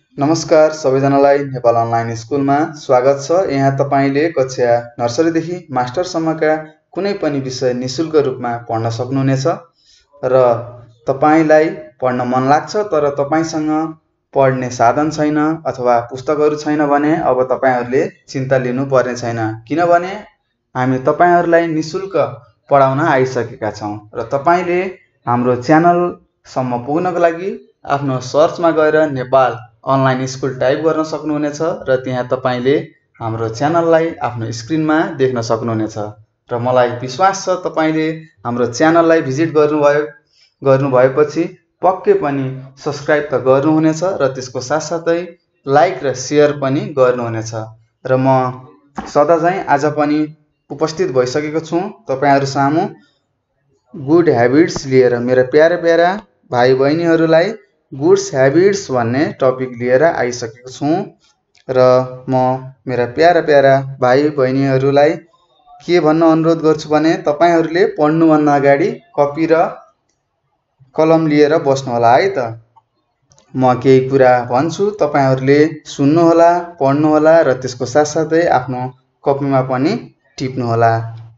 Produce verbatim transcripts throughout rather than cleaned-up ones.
नमस्कार सबैजनालाई नेपाल अनलाइन स्कुलमा स्वागत छ। यहाँ तपाईले कक्षा नर्सरीदेखि मास्टरसम्मका कुनै पनि विषय निशुल्क रूपमा पढ्न सक्नुहुनेछ र तपाईलाई पढ्न मन लाग्छ तर तपाईसँग पढ्ने साधन छैन अथवा पुस्तकहरू छैन भने अब तपाईहरूले चिन्ता लिनु पर्ने छैन, किनभने हामी तपाईहरूलाई निशुल्क पढाउन आइसकेका छौं र तपाईले हाम्रो च्यानलसम्म पुग्नको लागि आफ्नो सर्चमा गएर नेपाल अनलाइन स्कुल टाइप गर्न सक्नुहुनेछ र त्यहाँ तपाईले हाम्रो च्यानललाई आफ्नो स्क्रिनमा देख्न सक्नुहुनेछ र मलाई विश्वास छ तपाईले हाम्रो च्यानललाई भिजिट गर्नुभयो गर्नुभएपछि पक्कै पनि सब्स्क्राइब त गर्नुहुनेछ र त्यसको साथसाथै लाइक र शेयर पनि गर्नुहुनेछ र म सदाझैं आज पनि उपस्थित भइसकेको छु तपाईहरु सामु गुड ह्याबिट्स लिएर। मेरा प्यारा प्यारा भाइ बहिनीहरूलाई गुड्स ह्याबिट्स भन्ने टपिक लिएर आइसकेको छु र म मेरा प्यारा प्यारा भाइ बहिनीहरूलाई के भन्न अनुरोध गर्छु भने तपाईहरूले पढ्नुभन्दा अगाडि कपी र कलम लिएर बस्नु होला है त। म केही कुरा भन्छु, तपाईहरूले सुन्नु होला, पढ्नु होला र त्यसको साथसाथै आफ्नो कपीमा पनि टिप्नु होला।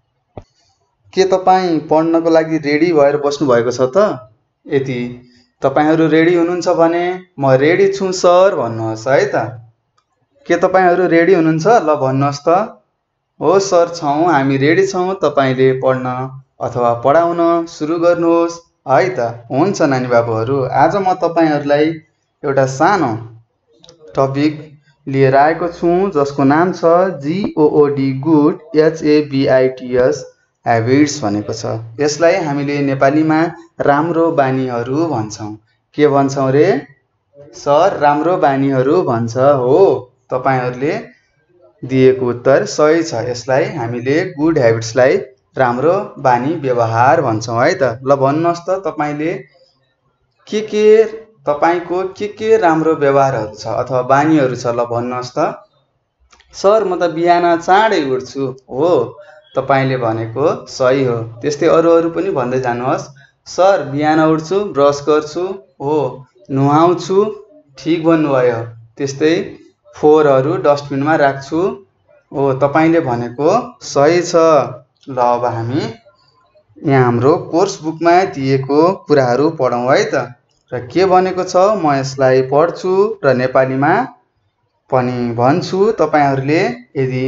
के तपाई पढ्नको लागि रेडी भएर बस्नु भएको छ त? यदि तपाईहरु रेडी हुनुहुन्छ भने म रेडी छु सर भन्नुहोस् है त। के तपाईहरु रेडी हुनुहुन्छ? ल भन्नुहोस् त। हो सर छौं, हामी रेडी छौं, तपाईले पढ्न अथवा पढाउन सुरु गर्नुहोस् है त। हुन्छ नानी बाबुहरु, आज म तपाईहरुलाई एउटा सानो टपिक लिएर आएको छु जसको नाम छ G O O D good H A B I T S habits भनेको छ। यसलाई हामीले नेपालीमा राम्रो बानीहरू भन्छौं। के भन्छौं रे सर? राम्रो बानीहरू भन्छ। हो, तपाईहरुले दिएको उत्तर सही छ। यसलाई हामीले गुड ह्याबिट्सलाई राम्रो बानी व्यवहार भन्छौं है त। ल भन्नुहोस् त तपाईले के के तपाईको के के राम्रो व्यवहारहरू छ अथवा बानीहरू छ, ल भन्नुहोस् त। सर म त बिहान चाँडै उठ्छु। हो, तपाईले भनेको सही हो। त्यस्तै अरु अरु पनि भन्दै जानुहोस्। सर बिहान उठ्छु, ब्रस गर्छु, हो, नुहाउँछु, ठीक भन्नुभयो। त्यस्तै फोहोरहरू डस्टबिनमा राख्छु, हो, तपाईले भनेको सही छ। ल अब हामी यहाँ हाम्रो कोर्स बुकमा दिएको कुराहरू पढौं है त। र के भनेको छ म यसलाई पढ्छु र नेपालीमा पनि भन्छु। तपाईहरुले यदि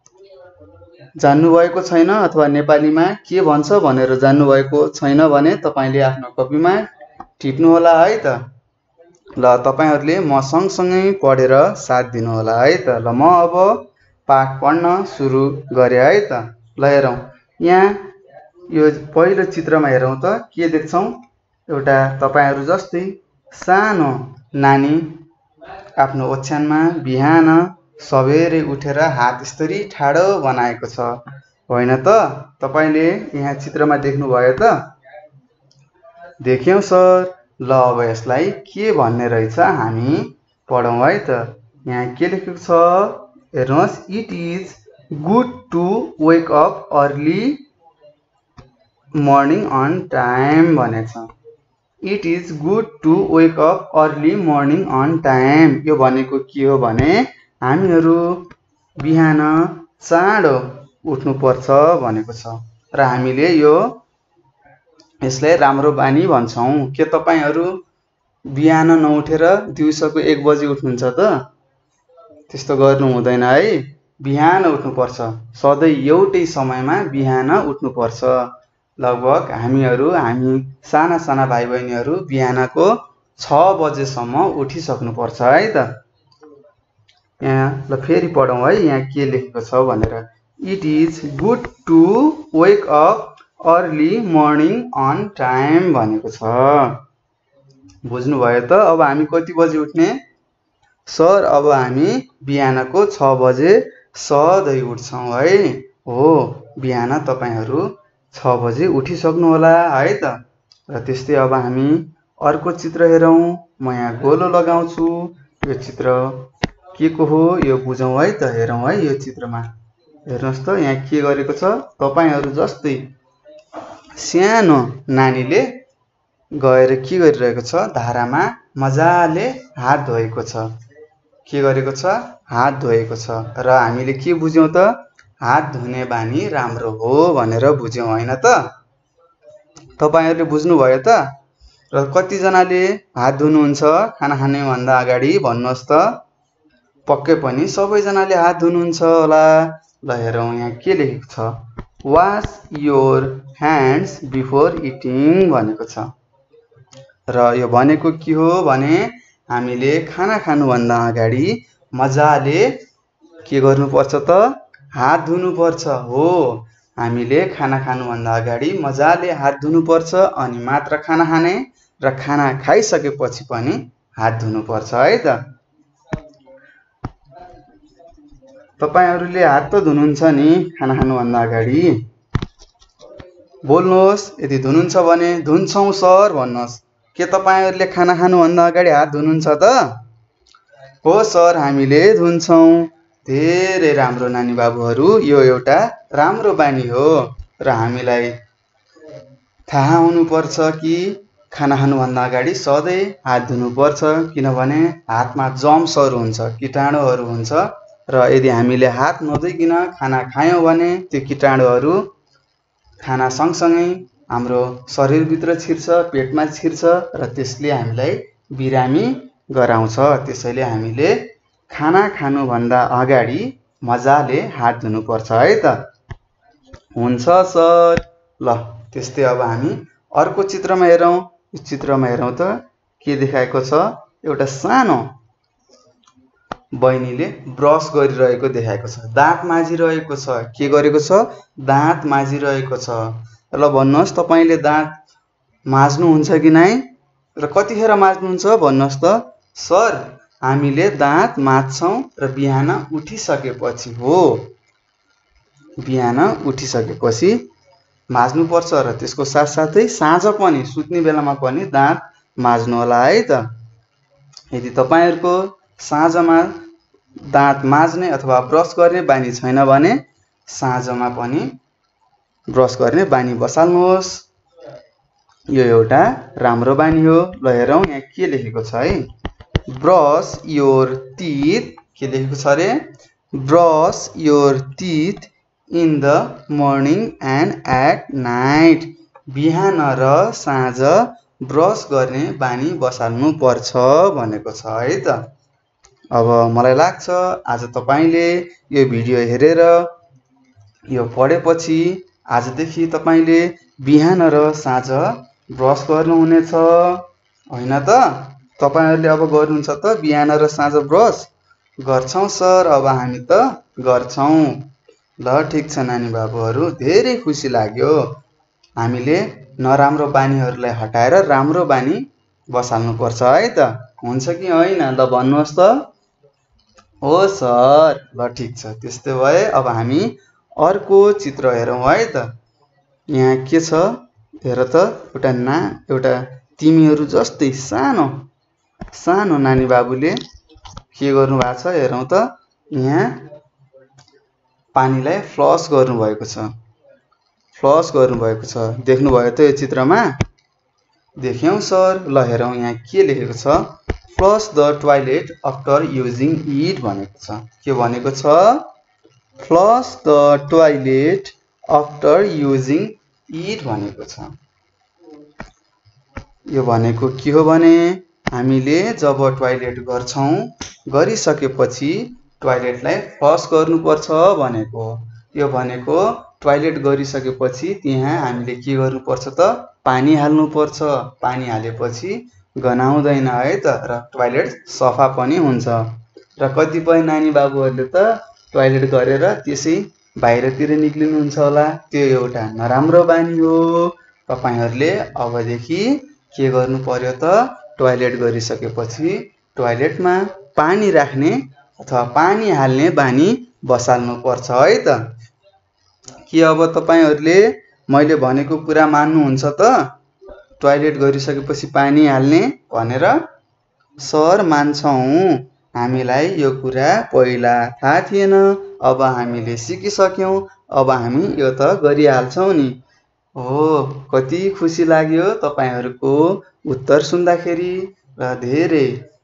जान्नु भएको छैन अथवा नेपालीमा के भन्छ भनेर जान्नु भएको छैन भने तपाईले आफ्नो कपीमा टिप्नु होला है त। ल तपाईहरुले म सँगसँगै पढेर साथ दिनु होला है त। ल म अब पाठ पढ्न सुरु गरे है त। ल हेरौं, यहाँ यो पहिलो चित्रमा हेरौं त के देख्छौं? एउटा तपाईहरु जस्तै सानो नानी आफ्नो ओछ्यानमा बिहान सबेरै उठेर हात यसरी ठाडो बनाएको छ, होइन त? तपाईले यहाँ चित्रमा देख्नु भयो त? देख्यौं सर। ल अब यसलाई के भन्ने रहेछ हामी पढौं है त। यहाँ के लेखेको छ हेर्नुहोस्, it is good to wake up early morning on time भनेको छ। It is good to wake up early morning on time. यो भनेको के हो भने हामीहरू बिहान चाँडो उठ्नु पर्छ भनेको छ र हामीले यो यसलाई राम्रो बानी भन्छौं। के तपाईहरु बिहान नउठेर दिउँसोको एक बजे उठ्नुहुन्छ त? त्यस्तो गर्नु हुँदैन है। बिहान उठ्नु पर्छ, सधैं एउटै समयमा बिहान उठ्नु पर्छ। लगभग हामीहरू हामी साना साना भाइ बहिनीहरू बिहानको छ बजेसम्म उठिसक्नु पर्छ है त। यहाँ ल फेरि पढौं है, यहाँ के लेखेको छ भनेर। It is good to wake up early morning on time भनेको छ। बुझ्नुभयो त? अब हामी कति बजे उठ्ने? सर अब हामी बिहानको छ बजे सधैं उठ्छौं है। हो, बिहान तपाईहरु छ बजे उठिसक्नु होला है त। र त्यस्तै अब हामी अर्को चित्र हेरौं। म यहाँ गोलो लगाउँछु। यो चित्र के को हो यो बुझौं है त। हेरौं है यो चित्रमा हेर्नुहोस् त यहाँ के गरेको छ। तपाईहरु जस्तै सानो नानीले गएर के गरिरहेको छ, धारामा मजाले हात धोएको छ। के गरेको छ हात धोएको छ र हामीले के बुझ्यौं त हात धुने बानी राम्रो हो भनेर बुझ्यौं हैन त तपाईहरुले बुझ्नु भयो त र कति जनाले हात धुनुहुन्छ खाना खाने भन्दा अगाडि भन्नुहोस् त पक्कै पनि सबै जनाले हात धुनुहुन्छ होला ल हेरौं यहाँ के लेखेको छ wash your hands before eating भनेको छ र यो भनेको के हो भने हामीले खाना खानु भन्दा अगाडि मजाले के गर्नुपर्छ त हात धुनुपर्छ हो हामीले खाना खानु भन्दा अगाडि मजाले हात धुनुपर्छ अनि मात्र खाना खाने र खाना खाइसकेपछि पनि हात धुनुपर्छ है त तपाईहरुले हात त धुनुहुन्छ नि खाना खानु भन्दा अगाडि बोल्नुहोस् यदि धुनुहुन्छ भने धुन्छौं सर भन्नुहोस् के तपाईहरुले खाना खानु भन्दा अगाडि हात धुनुहुन्छ त हो सर हामीले धुन्छौं धेरै राम्रो नानी बाबुहरु यो एउटा राम्रो बानी हो र हामीलाई थाहा हुनु पर्छ कि खाना खानु भन्दा अगाडि सधैं हात धुनुपर्छ किनभने हातमा जर्म्सहरु हुन्छ कीटाणुहरु हुन्छ र यदि हामीले हात नधोइकिन खाना खायौं भने त्यो कीटाणुहरु खाना सँगसँगै हाम्रो शरीरभित्र छिर्छ पेटमा छिर्छ र त्यसले हामीलाई बिरामी गराउँछ त्यसैले हामीले खाना खानु भन्दा अगाडि मजाले हात धुनुपर्छ है त हुन्छ सर ल त्यस्तै अब हामी अर्को चित्रमा हेरौं यो चित्रमा हेरौं त के देखाएको छ एउटा सानो बहिनीले ब्रश गरिरहेको देखाएको छ दाँत माझिरहेको छ के गरेको छ दाँत माझिरहेको छ ल भन्नुहोस् तपाईले दाँत माझ्नु हुन्छ कि नै र कतिखेर माझ्नुहुन्छ भन्नुहोस् त सर हामीले दाँत माझ्छौं र बिहान उठिसकेपछि हो बिहान उठिसकेपछि माझ्नु पर्छ र त्यसको साथसाथै साँझ पनि सुत्ने बेलामा पनि दाँत माझ्नु होला है त यदि तपाईहरुको साँझमा दाँत माझ्ने अथवा ब्रश गर्ने बानी छैन भने साँझमा पनि ब्रश गर्ने बानी बसाल्नुहोस् यो एउटा राम्रो बानी हो ल हेरौं यहाँ के लेखेको छ है ब्रश योर टीथ के लेखेको छ रे brush your teeth in the morning and at night बिहान र साँझ ब्रश गर्ने बानी बसाल्नु पर्छ भनेको छ है त अब मलाई लाग्छ आज तपाईले यो भिडियो हेरेर यो पढेपछि आजदेखि तपाईले बिहान र साँझ ब्रश गर्नुहुनेछ हैन त तपाईहरुले अब गर्नुहुन्छ त बिहान र साँझ ब्रश गर्छौं सर अब हामी त गर्छौं ल ठीक छ नानी बाबुहरु धेरै खुसी लाग्यो हामीले नराम्रो बानीहरुलाई हटाएर राम्रो बानी बसाल्नु पर्छ है त हुन्छ कि हैन ल भन्नुहोस् त हो सर ल ठीक छ त्यस्तै भए अब हामी अर्को चित्र हेरौं है त यहाँ के छ हेर त एउटा ना एउटा तिमीहरु जस्तै सानो सानो नानी बाबुले के गर्नु भएको छ हेरौं त यहाँ पानीलाई फ्लश गर्नु भएको छ फ्लश गर्नु भएको छ देख्नु भयो त यो चित्रमा देख्यौं सर ल हेरौं यहाँ के लेखेको छ flush the toilet after using it भनेको छ के भनेको छ flush the toilet after using it भनेको छ यो भनेको के हो भने हामीले जब टॉयलेट गर्छौं गरिसकेपछि टॉयलेटलाई फ्लश गर्नुपर्छ भनेको यो भनेको टॉयलेट गरिसकेपछि त्यहाँ हामीले के गर्नुपर्छ त पानी हाल्नुपर्छ पानी हालेपछि गनाउँदैन है त र टॉयलेट सफा पनि हुन्छ र कतिपय नानी बाबुहरुले त टॉयलेट गरेर त्यसै बाहिरतिर निक्लिनुहुन्छ होला त्यो एउटा नराम्रो बानी हो तपाईहरुले अबदेखि के गर्नु पर्यो त टॉयलेट गरिसकेपछि टॉयलेटमा पानी राख्ने अथवा पानी हाल्ने बानी बसाल्नु पर्छ है त के अब तपाईहरुले मैले भनेको कुरा मान्नुहुन्छ त टॉयलेट गरिसकेपछि पानी हाल्ने भनेर सर मान्छौं हामीलाई यो कुरा पहिला थाहा थिएन अब हामीले सिकिसक्यौं अब हामी यो त गरिहाल्छौं नि हो कति खुसी लाग्यो तपाईहरुको उत्तर सुन्दाखेरि र धेरै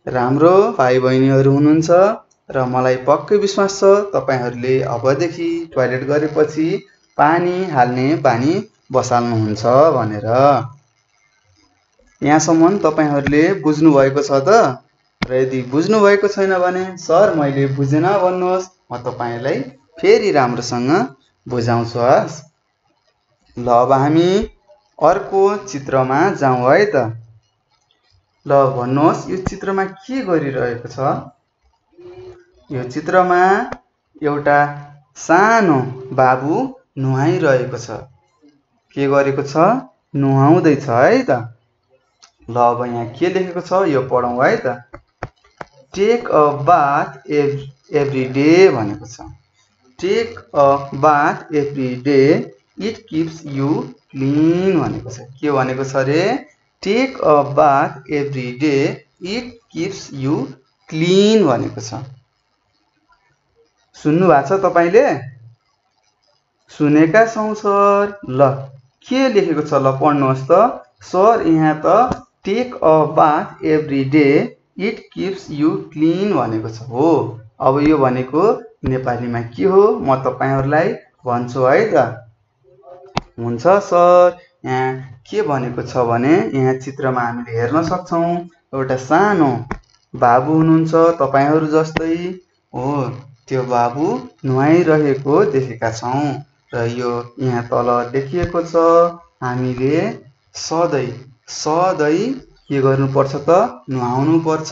राम्रो भाइ बहिनीहरू हुनुहुन्छ र मलाई पक्कै विश्वास छ तपाईहरूले अबदेखि टोयलेट गरेपछि पानी हाल्ने बानी बसाल्नुहुन्छ भनेर। यहाँसम्म तपाईहरूले बुझ्नु भएको छ त? र यदि बुझ्नु भएको छैन भने सर मैले बुझेन भन्नुहोस्, म तपाईलाई फेरि राम्रोसँग बुझाउँछु। हस् ल अब हामी अर्को चित्रमा जाउँ है त। ल भन्नुहोस् यो चित्रमा के गरिरहेको छ? यो चित्रमा एउटा सानो बाबु नुहाइरहेको छ। के गरेको छ? नुहाउँदैछ है त। ल अब यहाँ के लेखेको छ यो पढौँ है त। Take a bath every day भनेको छ। Take a bath every day it keeps you clean भनेको छ। के भनेको छ रे? Take a bath every day it keeps you clean भनेको छ। सुन्नु भएको छ तपाईले? सुनेका छौँ सर। ल के लेखेको छ ल पढ्नुहोस् त। सर यहाँ त take a bath every day it keeps you clean भनेको छ। हो अब यो भनेको नेपालीमा के हो म तपाईहरूलाई भन्छु है त। हुन्छ सर। यहाँ के भनेको छ भने यहाँ चित्रमा हामीले हेर्न सक्छौँ एउटा सानो बाबु हुनुहुन्छ तपाईहरू जस्तै। हो त्यो बाबु नुहाइरहेको देखेका छौँ र यो यहाँ तल देखिएको छ हामीले सधैँ सधैँ के गर्नुपर्छ त? नुहाउनु पर्छ।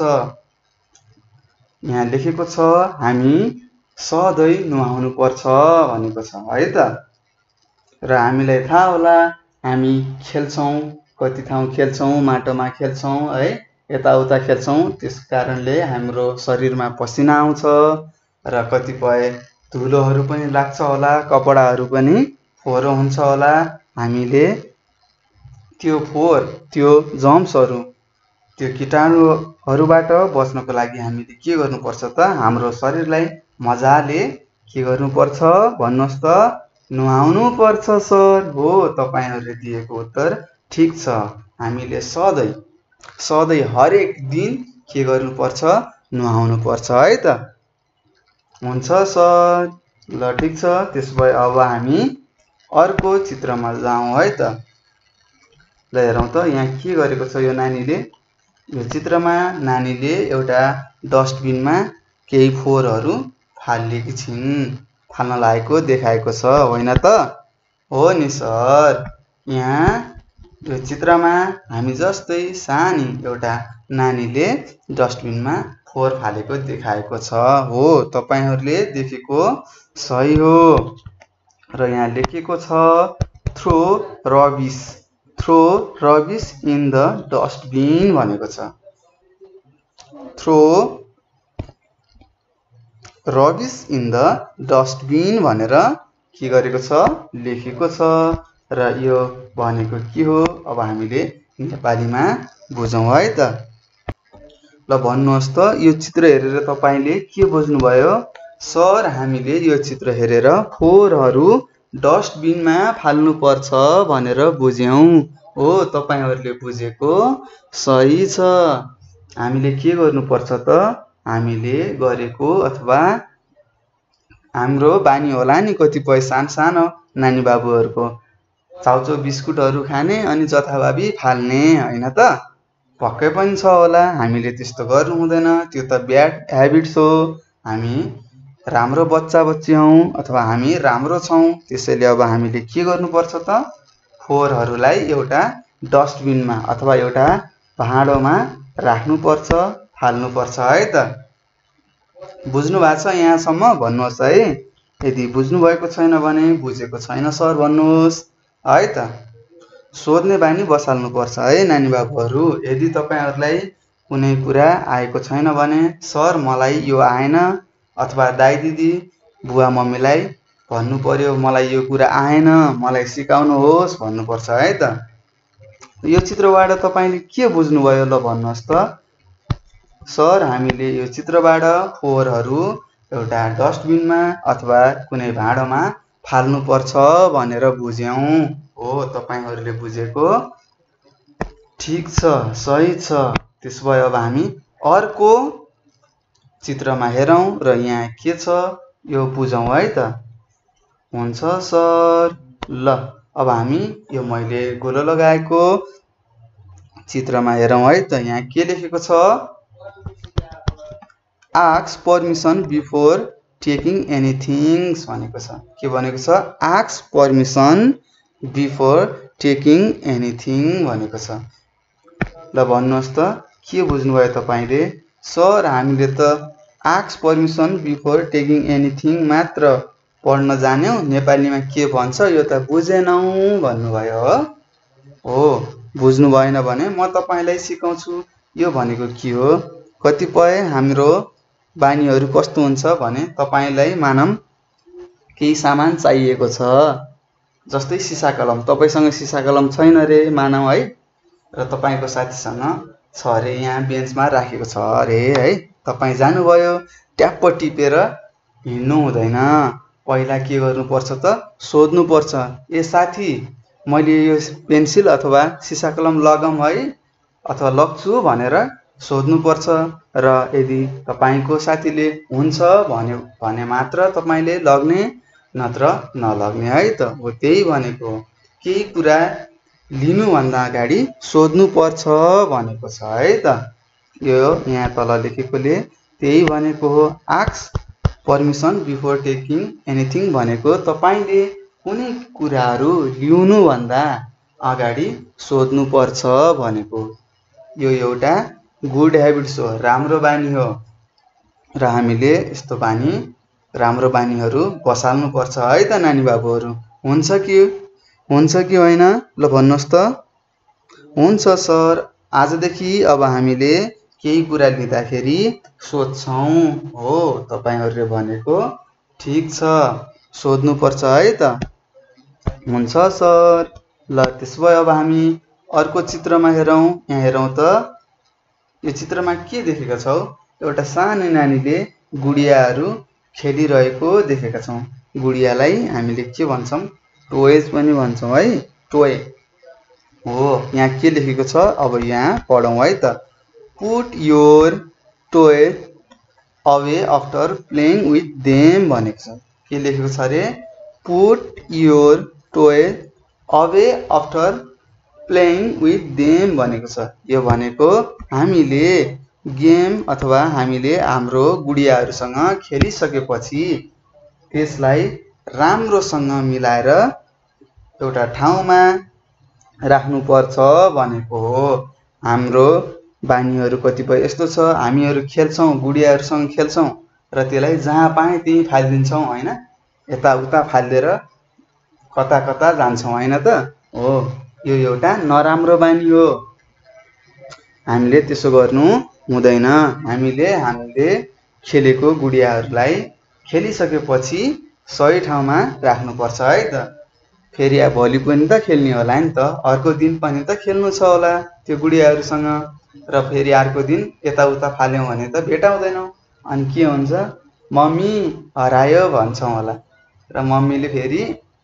यहाँ लेखेको छ हामी सधैँ नुहाउनु पर्छ भनेको छ है त। र हामीलाई थाहा होला हामी खेल्छौँ, कति ठाउँ खेल्छौँ, माटोमा खेल्छौँ है, यताउता खेल्छौँ, त्यस कारणले हाम्रो शरीरमा पसिना आउँछ र कतिपय धुलोहरू पनि लाग्छ होला, कपडाहरू पनि फोहोर हुन्छ होला। हामीले त्यो फोहोर, त्यो जम्सहरू, त्यो कीटाणुहरूबाट बच्नको लागि हामीले के गर्नुपर्छ त? हाम्रो शरीरलाई मजाले के गर्नुपर्छ भन्नुहोस् त? नुहाउनु पर्छ सर। हो तपाईहरूले दिएको उत्तर ठिक छ। हामीले सधैँ सधैँ हरेक दिन के गर्नुपर्छ? नुहाउनु पर्छ है त। हुन्छ सर। ल ठिक छ। त्यसो भए अब हामी अर्को चित्रमा जाउँ है त। ल हेरौँ त यहाँ के गरेको छ यो नानीले। यो चित्रमा नानीले एउटा डस्टबिनमा केही फोहोरहरू फालिदिएकी छिन्, फाल्न लागेको देखाएको छ होइन त? हो नि सर। यहाँ यो चित्रमा हामी जस्तै सानी एउटा नानीले डस्टबिनमा फोहोर फालेको देखाएको छ। हो तपाईहरूले देखेको सही हो। र यहाँ लेखेको छ throw rubbish, throw rubbish in the dustbin भनेको छ। Throw rubbish in the dustbin भनेर के गरेको छ? लेखेको छ। र यो भनेको के हो अब हामीले नेपालीमा बुझौँ है त। ल भन्नुहोस् त यो चित्र हेरेर तपाईले के बुझ्नुभयो? सर हामीले यो चित्र हेरेर फोहोरहरू डस्टबिनमा फाल्नुपर्छ भनेर बुझ्यौँ। हो तपाईहरूले बुझेको सही छ। हामीले के गर्नुपर्छ त? हामीले गरेको अथवा हाम्रो बानी होला नि कतिपय सानसानो नानी बाबुहरूको चाउचाउ बिस्कुटहरू खाने अनि जथाभावी फाल्ने होइन त? पक्कै पनि छ होला। हामीले त्यस्तो गर्नु हुँदैन, त्यो त ब्याड ह्याबिट्स हो। हामी राम्रो बच्चा बच्ची हौँ अथवा हामी राम्रो छौँ। त्यसैले अब हामीले के गर्नुपर्छ त? फोहोरहरूलाई एउटा डस्टबिनमा अथवा एउटा भाँडोमा राख्नुपर्छ, फाल्नुपर्छ है त। बुझ्नु भएको छ यहाँसम्म? भन्नुहोस् है। यदि बुझ्नु भएको छैन भने बुझेको छैन सर भन्नुहोस् है त। सोध्ने बानी बसाल्नुपर्छ है नानी बाबुहरू। यदि तपाईहरूलाई कुनै कुरा आएको छैन भने सर मलाई यो आएन अथवा दाइ दिदी बुवा मम्मीलाई भन्नु पर्यो मलाई यो कुरा आएन, मलाई सिकाउनुहोस् भन्नुपर्छ है त। यो चित्रबाट तपाईले के बुझ्नुभयो ल भन्नुहोस् त? सर हामीले यो चित्रबाट फोहोरहरू एउटा डस्टबिनमा अथवा कुनै भाँडोमा फाल्नुपर्छ भनेर बुझ्यौँ। हो तपाईहरूले बुझेको ठिक छ, सही छ। त्यसो भए अब हामी अर्को चित्रमा हेरौँ र यहाँ के छ यो बुझौँ है त। हुन्छ सर। ल अब हामी यो मैले गोलो लगाएको चित्रमा हेरौँ है त। यहाँ के लेखेको छ, ask permission before taking anything भनेको छ। के भनेको छ, ask permission before taking anything भनेको छ। ल भन्नुहोस् त के बुझ्नुभयो तपाईँले। सर हामीले त ask permission before taking anything मात्र पढ्न जान्यौँ, नेपालीमा के भन्छ यो त बुझेनौँ भन्नुभयो हो। हो बुझ्नु भएन भने म तपाईँलाई सिकाउँछु यो भनेको के हो। कतिपय हाम्रो बानीहरू कस्तो हुन्छ भने तपाईँलाई मानौँ केही सामान चाहिएको छ, जस्तै सिसा कलम। तपाईँसँग सिसा कलम छैन रे मानौँ है, र तपाईँको साथीसँग छ अरे, यहाँ बेन्चमा राखेको छ अरे है। तपाईँ जानुभयो, ट्याप्प टिपेर हिँड्नु हुँदैन। पहिला के गर्नुपर्छ त, सोध्नुपर्छ, ए साथी मैले यो पेन्सिल अथवा सिसा कलम लगाऊँ है अथवा लग्छु भनेर सोध्नुपर्छ। र यदि तपाईँको साथीले हुन्छ भन्यो भने मात्र तपाईँले लग्ने, नत्र नलग्ने है त। हो त्यही भनेको, केही कुरा लिनुभन्दा अगाडि सोध्नुपर्छ भनेको छ है त। यो यहाँ तल लेखेकोले त्यही भनेको हो। Ask permission before taking anything भनेको तपाईँले कुनै कुराहरू लिनुभन्दा अगाडि सोध्नुपर्छ भनेको। यो एउटा गुड ह्याबिट्स हो, राम्रो बानी हो, र हामीले यस्तो बानी, राम्रो बानीहरू बसाल्नुपर्छ है त नानी बाबुहरू। हुन्छ कि हुन्छ कि होइन, ल भन्नुहोस् त। हुन्छ सर, आजदेखि अब हामीले केही कुरा लिँदाखेरि सोध्छौँ। हो तपाईँहरूले भनेको ठिक छ, सोध्नुपर्छ है त। हुन्छ सर। ल त्यसो भए अब हामी अर्को चित्रमा हेरौँ। यहाँ हेरौँ त, यो चित्रमा के देखेका छौ, एउटा सानो नानीले गुडियाहरू खेलिरहेको देखेका छौँ। गुडियालाई हामीले के भन्छौँ, टोयज पनि भन्छौँ है, टोय हो। यहाँ के लेखेको छ, अब यहाँ पढौँ है त। Put your toy away after playing with them भनेको छ। के लेखेको छ अरे, put your toy away after playing with them भनेको छ। यो भनेको हामीले गेम अथवा हामीले हाम्रो गुडियाहरूसँग खेलिसकेपछि त्यसलाई राम्रोसँग मिलाएर एउटा ठाउँमा राख्नुपर्छ भनेको हो। हाम्रो बानीहरू कतिपय यस्तो छ, हामीहरू खेल्छौँ, गुडियाहरूसँग खेल्छौँ र त्यसलाई जहाँ पाएँ त्यहीँ फालिदिन्छौँ होइन, यताउता फालिदिएर कता कता जान्छौँ होइन त। हो यो एउटा नराम्रो बानी हो, हामीले त्यसो गर्नु हुँदैन। हामीले हामीले खेलेको गुडियाहरूलाई खेलिसकेपछि सही ठाउँमा राख्नुपर्छ है त। फेरि अब भोलि पनि त खेल्ने होला नि त, अर्को दिन पनि त खेल्नु छ होला त्यो गुडियाहरूसँग, र फेरि अर्को दिन यताउता फाल्यौँ भने त भेटाउँदैनौँ। अनि के हुन्छ, मम्मी हरायो भन्छौँ होला, र मम्मीले फेरि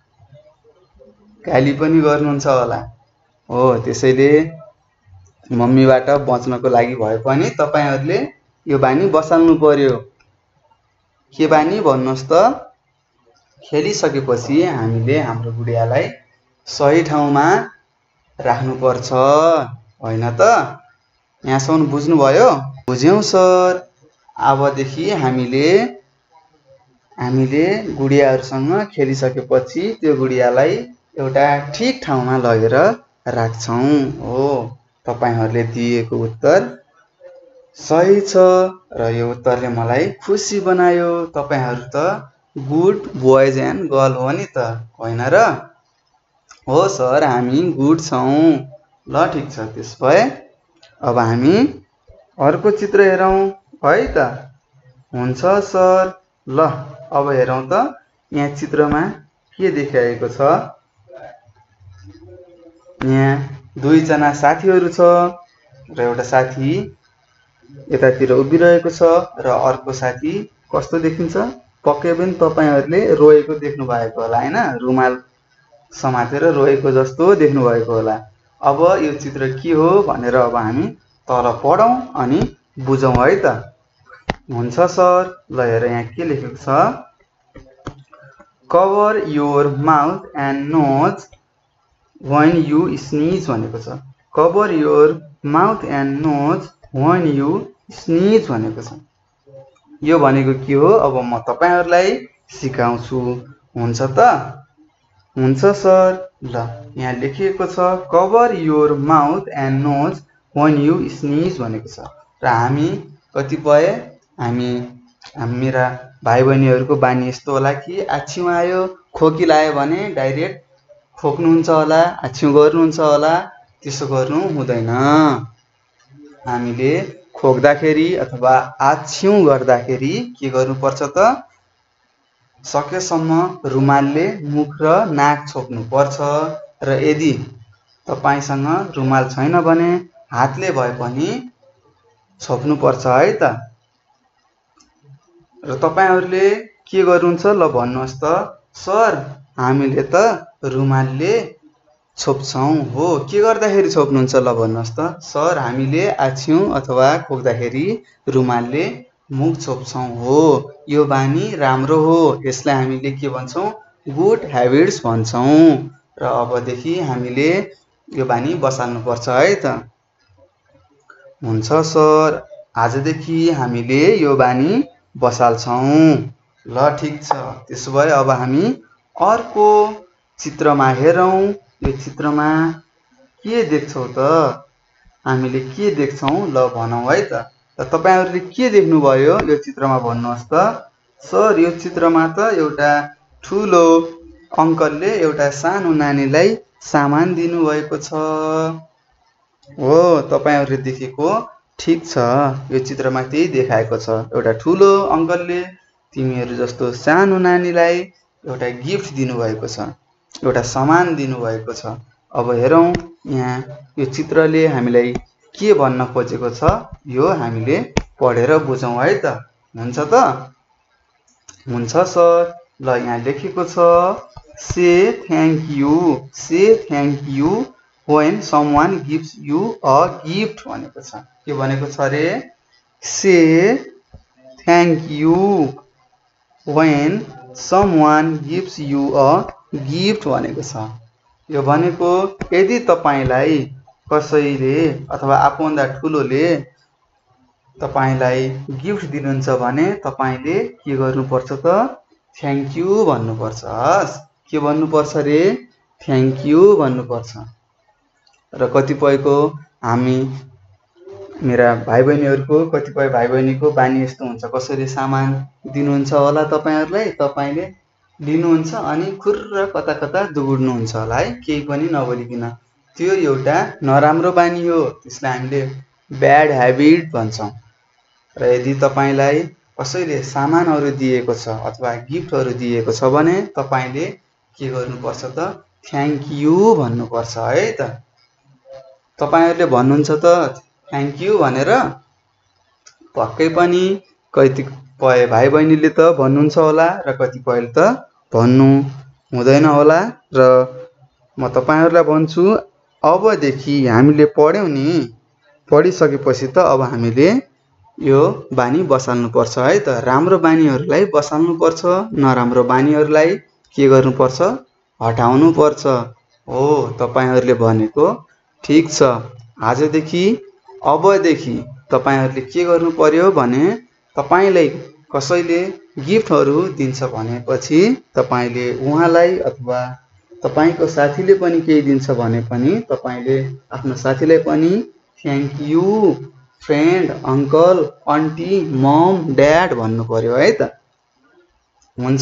गाली पनि गर्नुहुन्छ होला। हो त्यसैले मम्मीबाट बच्नको लागि भए पनि तपाईँहरूले यो बानी बसाल्नु पर्यो। के बानी भन्नुहोस् त, खेलिसकेपछि हामीले हाम्रो गुडियालाई सही ठाउँमा राख्नुपर्छ होइन त। यहाँसम्म बुझ्नुभयो? बुझ्यौँ सर। अबदेखि हामीले हामीले गुडियाहरूसँग खेलिसकेपछि त्यो गुडियालाई एउटा ठिक ठाउँमा लगेर राख्छौँ। हो तपाईँहरूले दिएको उत्तर सही छ र यो उत्तरले मलाई खुसी बनायो। तपाईँहरू त गुड बोइज एन्ड गर्ल हो नि त, होइन र? हो सर, हामी गुड छौँ। ल ठिक छ, त्यस भए अब हामी अर्को चित्र हेरौँ है त। हुन्छ सर। ल अब हेरौँ त, यहाँ चित्रमा के देखाएको छ। यहाँ दुईजना साथीहरू छ र एउटा साथी यतातिर उभिरहेको छ र अर्को साथी कस्तो देखिन्छ, पक्कै पनि तपाईँहरूले रोएको देख्नु भएको होला होइन, रुमाल समातेर रोएको जस्तो देख्नु भएको होला। अब यो चित्र के हो भनेर अब हामी तल पढौँ अनि बुझौँ है त। हुन्छ सर। ल हेर यहाँ के लेखेको छ, cover your mouth and nose when you sneeze भनेको छ। Cover your mouth and nose when you sneeze भनेको छ। यो भनेको के हो, अब म तपाईहरुलाई सिकाउँछु। हुन्छ त? हुन्छ सर। ल यहाँ लेखिएको छ cover your mouth and nose when you sneeze भनेको छ। र हामी कतिपय हामी मेरा भाइ बहिनीहरुको बानी यस्तो होला कि आछ्यु आयो खोकी लाग्यो भने डाइरेक्ट खोक्नुहुन्छ होला, आछ्यु गर्नुहुन्छ होला। त्यसो गर्नु हुँदैन। हामीले खोक्दाखेरि अथवा आछ्यु गर्दाखेरि के गर्नुपर्छ त, सकेसम्म रुमालले मुख र नाक छोप्नु पर्छ। र यदि तपाईसँग रुमाल छैन भने हातले भए पनि छोप्नु पर्छ है त। र तपाईहरुले के गर्नुहुन्छ ल भन्नुहोस् त, सर हामीले त रुमालले छोप्छौं। हो, के गर्दाखेरि छोप्नुहुन्छ ल भन्नुहोस् त, सर हामीले आछ्यु अथवा खोक्दाखेरि रुमालले मुख छोप्छौं। हो, यो बानी राम्रो हो, यसलाई हामीले के भन्छौं, गुड ह्याबिट्स भन्छौं। र अबदेखि हामीले यो बानी बसाल्नु पर्छ है त। हुन्छ सर, आजदेखि हामीले यो बानी बसाल्छौं। ल ठीक छ। त्यसो भए अब हामी अर्को चित्रमा हेरौं। यो चित्रमा के देख्छौ त, हामीले के देख्छौं ल भनौं है त। त तपाईहरुले के देख्नु भयो यो चित्रमा भन्नुहोस् त। सर यो चित्रमा त एउटा ठूलो अंकलले एउटा सानो नानीलाई सामान दिनु भएको छ। हो, तपाईहरुले देखेको ठीक छ। यो चित्रमा त्यही देखाएको छ, एउटा ठूलो अंकलले तिमीहरु जस्तो सानो नानीलाई एउटा गिफ्ट दिनु भएको छ, एउटा सामान दिनु भएको छ। अब हेरौं यहाँ यो चित्रले हामीलाई के भन्न खोजेको छ, यो हामीले पढेर बुझौं है त। हुन्छ त? हुन्छ सर। ल यहाँ लेखेको छ say thank you, say thank you when someone gives you a gift भनेको छ। के भनेको छ रे, say thank you when someone gives you a gift भनेको छ। यो भनेको यदि तपाईलाई कसैले अथवा आफूभन्दा ठूलोले तपाईलाई गिफ्ट दिनुहुन्छ भने तपाईले के गर्नुपर्छ त, थ्यांक यू भन्नुपर्छ। के भन्नुपर्छ रे, थ्यांक यू भन्नुपर्छ। र कतिपयको हामी मेरा भाइ बहिनीहरुको कतिपय भाइ बहिनीको बानी यस्तो हुन्छ, कसैले सामान दिनुहुन्छ होला तपाईहरुलाई, तपाईले लिनुहुन्छ अनि खुर्र कता कता दुगुड्नुहुन्छ होला है, केही पनि नबोलिकिन। त्यो एउटा नराम्रो बानी हो, त्यसलाई हामीले ब्याड ह्याबिट भन्छौं। र यदि तपाईलाई कसैले सामानहरु दिएको छ अथवा गिफ्टहरु दिएको छ भने तपाईले के गर्नुपर्छ त, थ्यांक यू भन्नुपर्छ है त। तपाईहरुले भन्नुहुन्छ त थ्यांक यू भनेर, पक्कै पनि कतिपय भाइ बहिनीले त भन्नुहुन्छ होला र कतिपयले त भन्नु हुँदैन होला। र म तपाईहरुलाई भन्छु, अबदेखि हामीले पढ्यौं नि, पढिसकेपछि त अब हामीले यो बानी बसाल्नु पर्छ है त। राम्रो बानीहरुलाई बसाल्नु पर्छ, नराम्रो बानीहरुलाई के गर्नुपर्छ, हटाउनु पर्छ। हो, तपाईहरुले भनेको ठीक छ। आजदेखि अबदेखि तपाईहरुले के गर्नु पर्यो भने, तपाईलाई कसैले गिफ्टहरु दिन्छ भनेपछि तपाईले उहाँलाई अथवा तपाईको साथीले पनि केही दिन्छ भने पनि तपाईले आफ्नो साथीलाई पनि thank you friend, uncle, aunty, mum, dad भन्नु पर्यो है त। हुन्छ?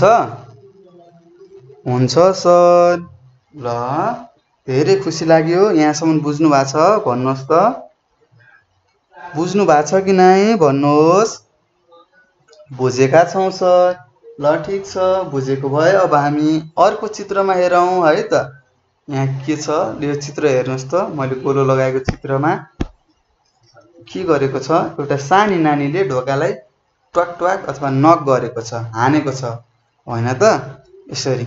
हुन्छ सर। ल धेरै खुसी लाग्यो। यहाँसम्म बुझ्नु भएको छ भन्नुहोस् त। बुझ्नु भएको छ कि नै भन्नुहोस्। बुझेका छौं सर। ल ठीक छ, बुझेको भए अब हामी अर्को चित्रमा हेरौं है त। यहाँ के छ यो चित्र हेर्नुहोस् त। मैले गोलो लगाएको चित्रमा के गरेको छ, एउटा सानी नानीले ढोकालाई ट्वाक ट्वाक अथवा नक गरेको छ, हानेको छ हैन त, यसरी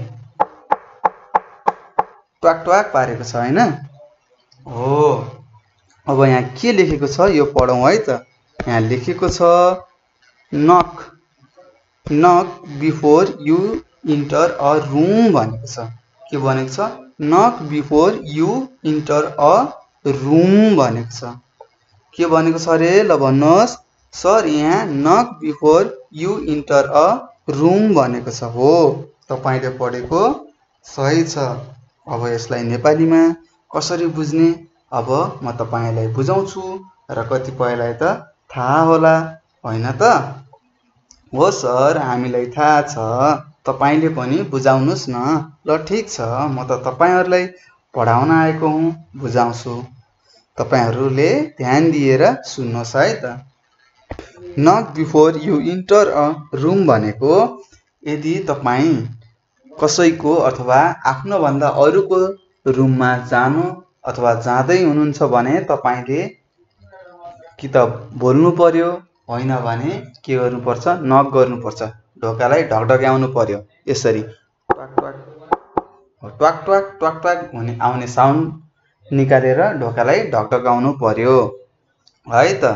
ट्वाक ट्वाक पारेको छ हैन। हो, अब यहाँ के लेखेको छ यो पढौं है त। यहाँ लेखेको छ knock knock before you enter a room भनेको छ। के भनेको छ? knock before you enter a room भनेको छ। के भनेको छ रे? ल भन्नुहोस् सर। यहाँ knock before you enter a room भनेको छ। हो, तपाईले पढेको सही छ। अब यसलाई नेपालीमा कसरी बुझ्ने? अब म तपाईलाई बुझाउँछु र कतिपयलाई त थाहा होला, हैन त? हो सर, हामीलाई थाहा छ, तपाईले पनि बुझाउनुस् न। ल ठीक छ, म त तपाईहरुलाई पढाउन आएको हुँ, बुझाउँछु। तपाईहरुले ध्यान दिएर सुन्नुहोस् है त। knock before you enter a room भनेको यदि तपाई कसैको अथवा आफ्नो भन्दा अरूको रुममा जानु अथवा जाँदै हुनुहुन्छ भने तपाईले कि त बोल्नु पर्यो, होइन भने के गर्नु पर्छ? नक गर्नु पर्छ। ढोकालाई ढकढक्याउनु पर्यो। यसरी ट्वाक ट्वाक ट्वाक ट्वाक ट्वाक ट्वाक हुने आउने साउन्ड निकालेर ढोकालाई ढकढक्याउनु पर्यो है त।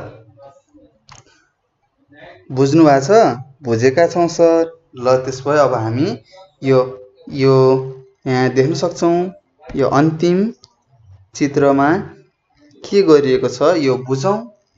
बुझ्नु भएको छ? बुझेका छौं सर। ल त्यसपछि अब हामी यो यो यहाँ देख्न सक्छौं। यो अन्तिम चित्रमा के गरिएको छ यो बुझौं।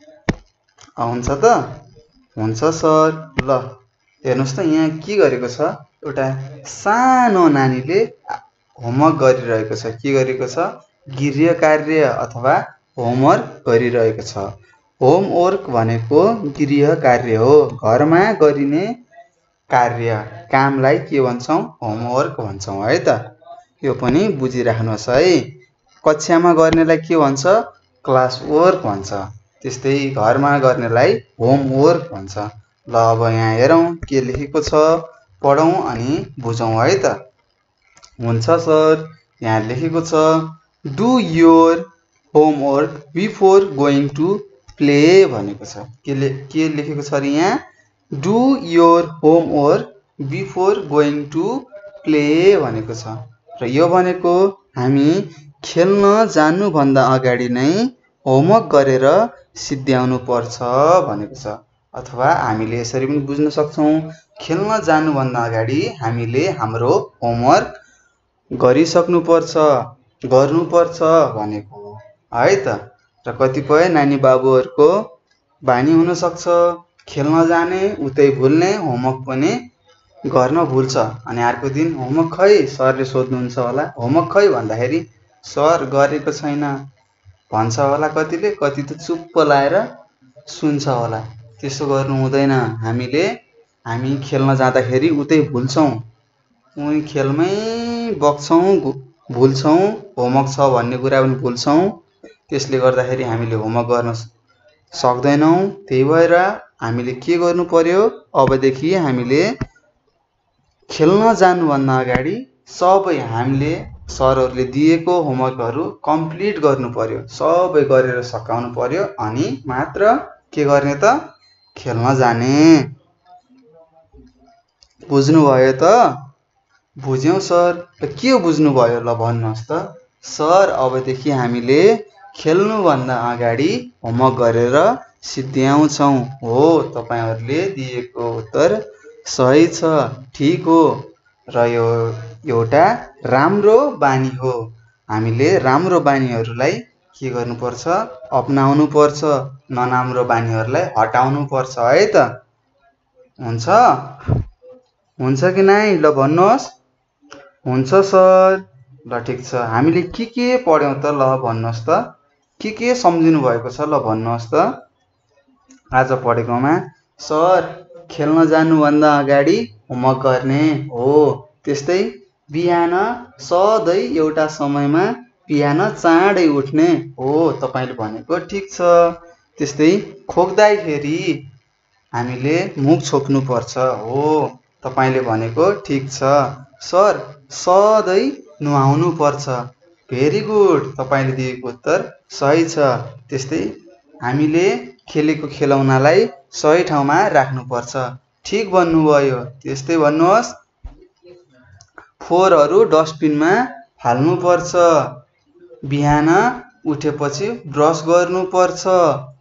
हुन्छ त? हुन्छ सर। ल हेर्नुस् त यहाँ के गरेको छ? एउटा सानो नानीले होमवर्क गरिरहेको छ। के गरेको छ? गृह कार्य अथवा होमवर्क गरिरहेको छ। होमवर्क भनेको गृह कार्य हो, घरमा गरिने कार्य, कामलाई के भन्छौं? होमवर्क भन्छौं है त। यो पनि बुझिराख्नुहोस् है। कक्षामा गर्नेलाई के भन्छ? क्लास वर्क भन्छ। त्यस्तै घरमा गर्नेलाई होमवर्क भन्छ। ल अब यहाँ हेरौं के लेखेको छ, पढौं अनि बुझौं है त। हुन्छ सर। यहाँ लेखेको छ do your homework before going to play भनेको छ। के ले के लेखेको छ रे यहाँ? Do your homework before going to play भनेको छ। र यो भनेको हामी खेल्न जानु भन्दा अगाडि नै होमवर्क गरेर सिद्ध्याउनु पर्छ भनेको छ। अथवा हामीले यसरी पनि बुझ्न सक्छौं, खेल्न जानु भन्दा अगाडि हामीले हाम्रो होमवर्क गरिसक्नु पर्छ, गर्नु पर्छ भनेको हो है त। र कतिपय नानी बाबुहरुको बानी हुन सक्छ खेल्न जाने उतै भुल्ने, होमवर्क पनि गर्न भुल्छ। अनि अर्को दिन होमवर्क खै? सरले सोध्नुहुन्छ होला, होमवर्क खै भन्दाखेरि सर गरेको छैन भन्छ होला कतिले, कति त चुप्प लाएर सुन्छ होला। त्यसो गर्नु हुँदैन। हामीले हामी खेल्न जाँदाखेरि उतै भुल्छौं, उही खेलमै बग्छौं, भुल्छौं, होमवर्क छ भन्ने कुरा पनि भुल्छौं। त्यसले गर्दाखेरि हामीले होमवर्क गर्न सक्दैनौं। त्यही भएर हामीले के गर्नु पर्यो? अबदेखि हामीले खेल्न जानु भन्दा अगाडि सबै हामीले सरहरूले दिएको होमवर्कहरू कम्प्लिट गर्नु पर्यो, सबै गरेर सकाउनु पर्यो अनि मात्र के गर्ने त? खेल्न जाने। बुझ्नु भयो त? बुझ्यौं सर। त के बुझ्नु भयो? ल भन्नुहोस् त। सर अबदेखि हामीले खेल्नु भन्दा अगाडि होमवर्क गरेर सिद्ध्याउँछौं। हो, तपाईहरुले दिएको उत्तर सही छ, ठीक हो। र यो एउटा राम्रो बानी हो। हामीले राम्रो बानीहरूलाई के गर्नु पर्छ? अपनाउनु पर्छ, नराम्रो बानीहरूलाई हटाउनु पर्छ है त। हुन्छ? हुन्छ कि नै? ल भन्नुहोस्। हुन्छ सर। ल ठीक छ। हामीले के के पढ्यौं त? ल भन्नुहोस् त। के के सम्झिनु भएको छ? ल भन्नुहोस् त। आज पढेकोमा सर खेल्न जानु भन्दा अगाडि होमवर्क गर्ने हो, त्यस्तै बिहान सधैं एउटा समयमा बिहान चाँडै उठ्ने हो, तपाईले भनेको ठीक छ। त्यस्तै खोक्दाखेरि हामीले मुख छोप्नु पर्छ हो, तपाईले भनेको ठीक छ। सर सधैं नुहाउनु पर्छ। भेरी गुड, तपाईले दिएको उत्तर सही छ। त्यस्तै हामीले खेलेको खेलौनालाई सही ठाउँमा राख्नु पर्छ। ठीक भन्नुभयो। त्यस्तै भन्नुहोस्। फोहोरहरू डस्टबिनमा हाल्नु पर्छ। बिहान उठेपछि ब्रस गर्नु पर्छ।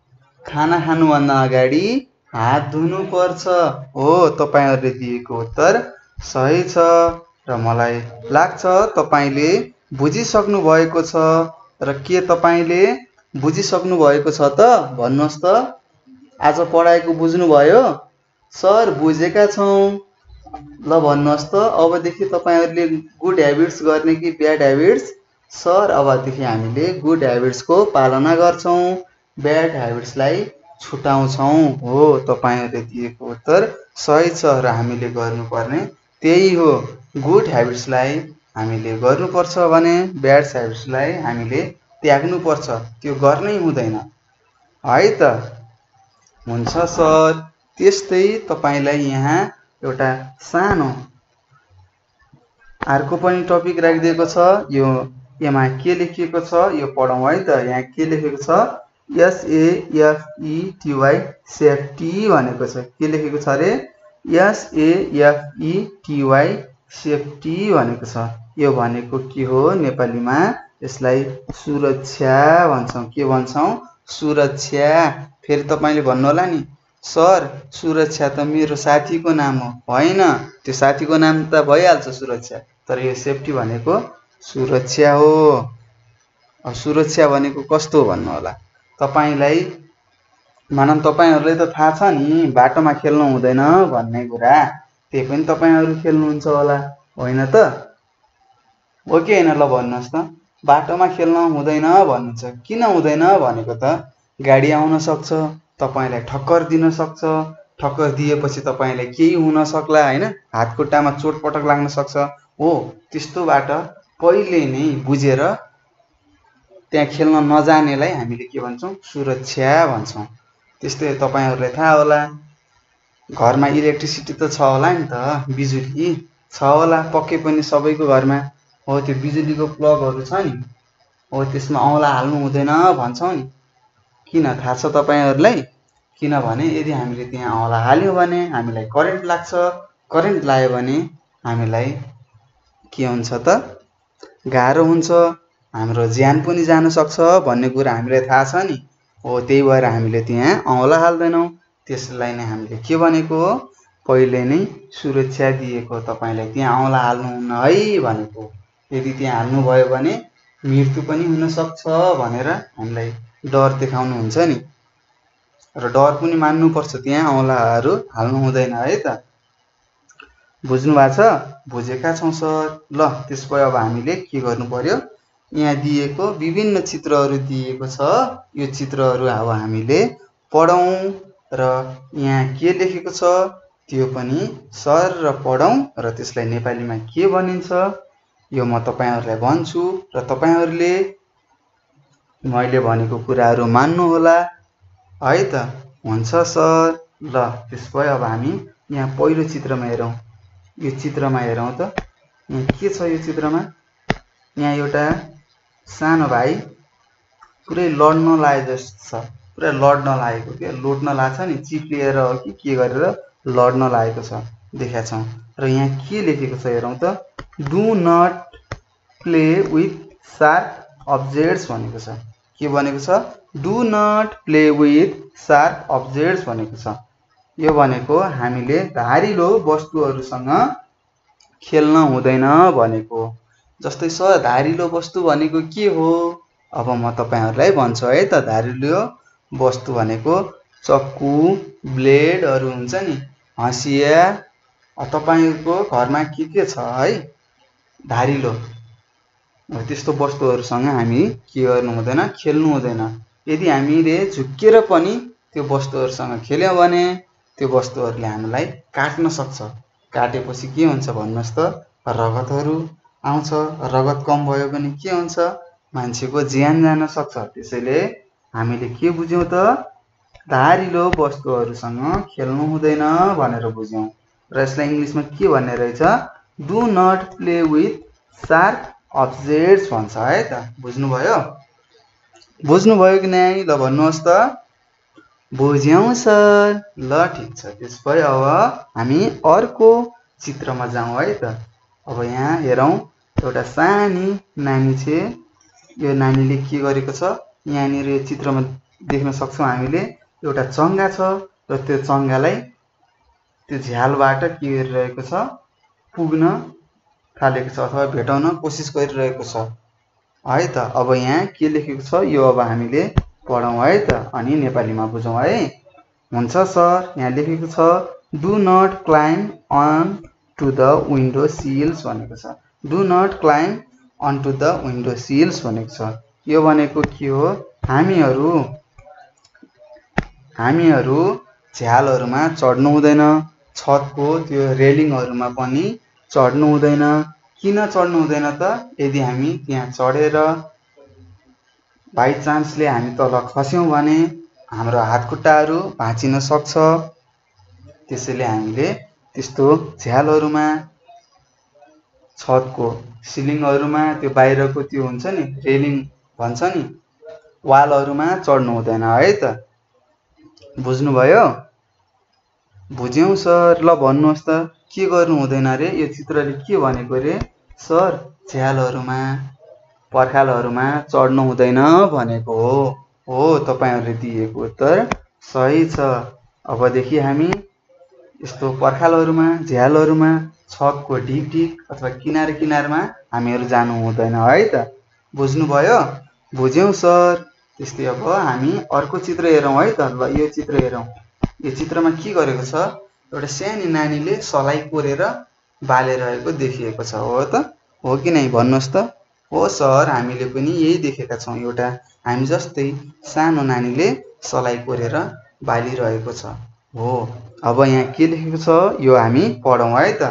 खाना खानुभन्दा अगाडि हात धुनुपर्छ। हो, तपाईँहरूले दिएको उत्तर सही छ र मलाई लाग्छ तपाईँले बुझिसक्नु भएको छ। र के तपाईँले बुझिसक्नु भएको छ त? भन्नुहोस् त। आज पढाएको बुझ्नुभयो? सर बुझेका छौँ। ल भन्नुहोस् त, अबदेखि तपाईँहरूले गुड ह्याबिट्स गर्ने कि ब्याड ह्याबिट्स? सर अबदेखि हामीले गुड ह्याबिट्सको पालना गर्छौँ, ब्याड ह्याबिट्सलाई छुटाउँछौँ। हो, तपाईँहरूले दिएको उत्तर सही छ र हामीले गर्नुपर्ने त्यही हो। गुड ह्याबिट्सलाई हामीले गर्नुपर्छ भने ब्याड ह्याबिट्सलाई हामीले त्याग्नुपर्छ। त्यो गर्नै हुँदैन है त। हुन्छ सर। त्यस्तै तपाईँलाई यहाँ एउटा सानो अर्को पनि टपिक राखिदिएको छ। यो यसमा के लेखिएको छ यो पढौँ है त। यहाँ के लेखेको छ? एसएएफइटिवाई सेफ्टी भनेको छ। के लेखेको छ अरे? एसएएफइटिवाई सेफ्टी भनेको छ। यो भनेको के हो नेपालीमा? यसलाई सुरक्षा भन्छौँ। के भन्छौँ? सुरक्षा। फेरि तपाईँले भन्नु होला नि, सर सुरक्षा त मेरो साथीको नाम हो। होइन, त्यो साथीको नाम त भइहाल्छ सुरक्षा, तर यो सेफ्टी भनेको सुरक्षा हो। अब सुरक्षा भनेको कस्तो भन्नु होला तपाईँलाई? मानौँ तपाईँहरूलाई त थाहा छ नि बाटोमा खेल्नु हुँदैन भन्ने कुरा, त्यही पनि तपाईँहरू खेल्नुहुन्छ होला, होइन त? हो कि होइन? ल भन्नुहोस् त। बाटोमा खेल्न हुँदैन भन्नुहुन्छ। किन हुँदैन भनेको त? गाडी आउन सक्छ, तपाईँलाई ठक्कर दिन सक्छ। ठक्कर दिएपछि तपाईँलाई केही हुन सक्ला, होइन? हात खुट्टामा चोटपटक लाग्न सक्छ। हो, त्यस्तोबाट पहिले नै बुझेर त्यहाँ खेल्न नजानेलाई हामीले के भन्छौँ? सुरक्षा भन्छौँ। त्यस्तै तपाईँहरूलाई थाहा होला, घरमा इलेक्ट्रिसिटी त छ होला नि त, बिजुली छ होला पक्कै पनि सबैको घरमा। हो, त्यो बिजुलीको प्लगहरू छ नि, हो त्यसमा औँला हाल्नु हुँदैन भन्छौँ नि। किन थाहा छ तपाईँहरूलाई? किनभने यदि हामीले त्यहाँ औँला हाल्यौँ भने हामीलाई करेन्ट लाग्छ। करेन्ट लाग्यो भने हामीलाई के हुन्छ त? गाह्रो हुन्छ, हाम्रो ज्यान पनि जान सक्छ भन्ने कुरा हामीलाई थाहा छ नि। हो, त्यही भएर हामीले त्यहाँ औँला हाल्दैनौँ। त्यसलाई नै हामीले के भनेको हो? पहिले नै सुरक्षा दिएको। तपाईँलाई त्यहाँ औँला हाल्नुहुन्न है भनेको। यदि त्यहाँ हाल्नुभयो भने मृत्यु पनि हुनसक्छ भनेर हामीलाई डर देखाउनुहुन्छ नि। र डर पनि मान्नुपर्छ, त्यहाँ औँलाहरू हाल्नु हुँदैन है त। बुझ्नु भएको छ? बुझेका छौँ सर। ल त्यसपछि अब हामीले के गर्नु पर्यो? यहाँ दिएको विभिन्न चित्रहरू दिएको छ। यो चित्रहरू अब हामीले पढौँ र यहाँ के लेखेको छ त्यो पनि सर र पढौँ र त्यसलाई नेपालीमा के भनिन्छ यो म तपाईँहरूलाई भन्छु र तपाईँहरूले मैले भनेको कुराहरू मान्नु होला है त। हुन्छ सर। ल त्यसपछि अब हामी यहाँ पहिलो चित्रमा हेरौँ। यो चित्रमा हेरौँ त, यहाँ के छ यो चित्रमा? यहाँ एउटा सानो भाइ पुरै लड्न लागे जस्तो छ। पुरा लड्न लागेको के लुट्न लाग्छ नि, चिप्लिएर हो कि के गरेर लड्न लागेको छ देखाएको छौँ। र यहाँ के लेखेको छ हेरौँ त? Do not play with sharp objects भनेको छ। के भनेको छ? Do not play with sharp objects भनेको छ। यो भनेको हामीले धारिलो वस्तुहरूसँग खेल्न हुँदैन भनेको। जस्तै सर धारिलो वस्तु भनेको के हो? अब म तपाईँहरूलाई भन्छु है त। धारिलो वस्तु भनेको चक्कु, ब्लेडहरू हुन्छ नि, हँसिया। तपाईँको घरमा के के छ है धारिलो? त्यस्तो वस्तुहरूसँग हामी के गर्नु हुँदैन? खेल्नु हुँदैन। यदि हामीले झुक्केर पनि त्यो वस्तुहरूसँग खेल्यौँ भने त्यो वस्तुहरूले हामीलाई काट्न सक्छ। काटेपछि के हुन्छ भन्नुहोस् त? रगतहरू आउँछ। रगत कम भयो भने के हुन्छ? मान्छेको ज्यान जान सक्छ। त्यसैले हामीले के बुझ्यौँ त? धारिलो वस्तुहरूसँग खेल्नु हुँदैन भनेर बुझ्यौँ। र यसलाई इङ्ग्लिसमा के भन्ने रहेछ? Do not play with sharp objects भन्छ है त। बुझ्नुभयो? बुझ्नुभयो कि नै? ल भन्नुहोस् त। बुझ्यौँ सर। ल ठिक छ। त्यसपछि अब हामी अर्को चित्रमा जाउँ है त। अब यहाँ हेरौँ, एउटा सानी नानी छ। यो नानीले के गरेको छ? यहाँनिर यो चित्रमा देख्न सक्छौँ हामीले। एउटा चङ्गा छ र त्यो चङ्गालाई त्यो झ्यालबाट के गरिरहेको छ, पुग्न थालेको छ अथवा भेटाउन कोसिस गरिरहेको छ है त। अब यहाँ के लेखेको छ यो अब हामीले पढौँ है त, अनि नेपालीमा बुझौँ है। हुन्छ सर, यहाँ लेखेको छ do not climb on to the window sills भनेको छ। Do not climb on to the window sills भनेको छ। यो भनेको के हो, हामीहरू हामीहरू झ्यालहरूमा चढ्नु हुँदैन, छतको त्यो रेलिङहरूमा पनि चढ्नु हुँदैन। किन चढ्नु हुँदैन त, यदि हामी त्यहाँ चढेर बाई चान्सले हामी तल खस्यौँ भने हाम्रो हातखुट्टाहरू भाँचिन सक्छ। त्यसैले हामीले त्यस्तो झ्यालहरूमा, छतको सिलिङहरूमा, त्यो बाहिरको त्यो हुन्छ नि रेलिङ भन्छ नि, वालहरूमा चढ्नु हुँदैन है त। बुझ्नुभयो? बुझ्यौँ सर। ल भन्नुहोस् त के गर्नु हुँदैन रे, यो चित्रले के भनेको रे? सर झ्यालहरूमा, पर्खालहरूमा चढ्नु हुँदैन भनेको हो। हो, तपाईहरूले दिएको उत्तर सही छ। अबदेखि हामी यस्तो पर्खालहरूमा, झ्यालहरूमा, छतको ढिक ढिक अथवा किनार किनारमा हामीहरू जानु हुँदैन है त। बुझ्नुभयो? बुझ्यौँ सर। त्यस्तै अब हामी अर्को चित्र हेरौँ है त। ल यो चित्र हेरौँ। यो चित्रमा के गरेको छ, एउटा सानो नानीले सलाई कोरेर बालिरहेको देखिएको छ हो त, हो कि नै भन्नुहोस् त? हो सर, हामीले पनि यही देखेका छौँ। एउटा हामी जस्तै सानो नानीले सलाई कोरेर बालिरहेको छ। हो, अब यहाँ के लेखेको छ यो हामी पढौँ है त।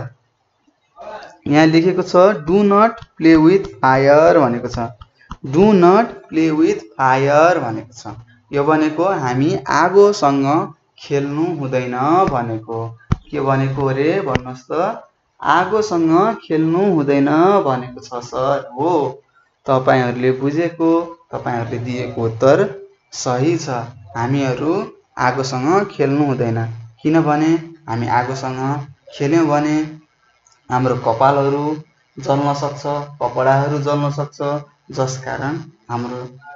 यहाँ लेखेको छ do not play with fire भनेको छ। Do not play with fire भनेको छ। यो भनेको हामी आगोसँग खेल्नु हुँदैन भनेको। के भनेको रे भन्नुहोस् त? आगोसँग खेल्नु हुँदैन भनेको छ सर। हो, तपाईहरूले बुझेको, तपाईहरूले दिएको उत्तर सही छ। हामीहरू आगोसँग खेल्नु हुँदैन, किनभने हामी आगोसँग खेल्यौँ भने हाम्रो कपालहरू जल्न सक्छ, कपडाहरू जल्न सक्छ, जसकारण हाम्रो